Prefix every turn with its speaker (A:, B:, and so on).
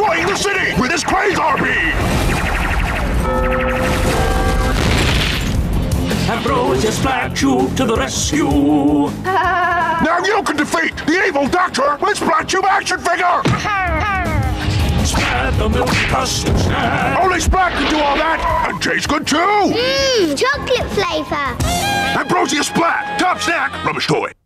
A: destroying the city with his Quasar beam!
B: Ambrosia Splat you to the rescue!
A: Now you can defeat the evil Doctor with Splat Tube action figure!
B: Splat the milk custard snack!
A: Only Splat can do all that, and tastes good too!
C: Chocolate flavour!
A: Ambrosia Splat, top snack, rubbish toy.